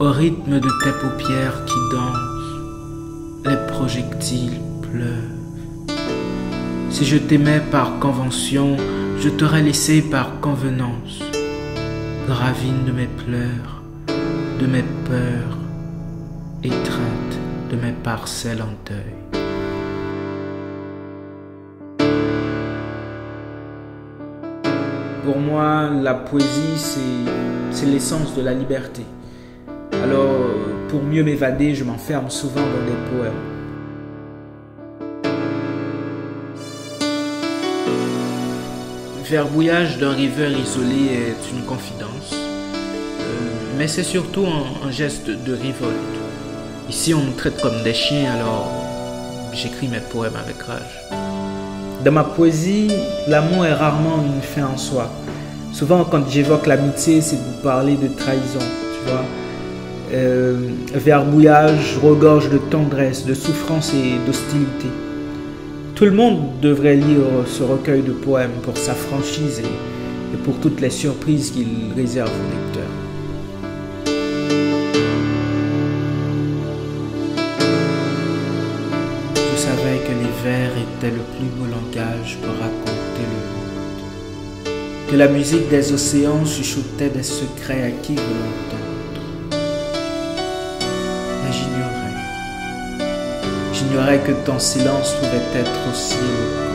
au rythme de tes paupières qui dansent, les projectiles pleuvent. Si je t'aimais par convention, je t'aurais laissé par convenance, gravine de mes pleurs, de mes peurs, étreinte de mes parcelles en deuil. Pour moi, la poésie, c'est l'essence de la liberté. Alors, pour mieux m'évader, je m'enferme souvent dans des poèmes. Verbouillage d'un rêveur isolé est une confidence, mais c'est surtout un geste de révolte. Ici, on nous traite comme des chiens, alors j'écris mes poèmes avec rage. Dans ma poésie, l'amour est rarement une fin en soi. Souvent, quand j'évoque l'amitié, c'est pour parler de trahison, tu vois. Verbouillage regorge de tendresse, de souffrance et d'hostilité. Tout le monde devrait lire ce recueil de poèmes pour sa franchise et pour toutes les surprises qu'il réserve aux lecteurs. Je savais que les vers étaient le plus beau langage pour raconter le monde, que la musique des océans chuchotait des secrets à qui veut l'entendre. Mais j'ignorais que ton silence pouvait être aussi éloquent.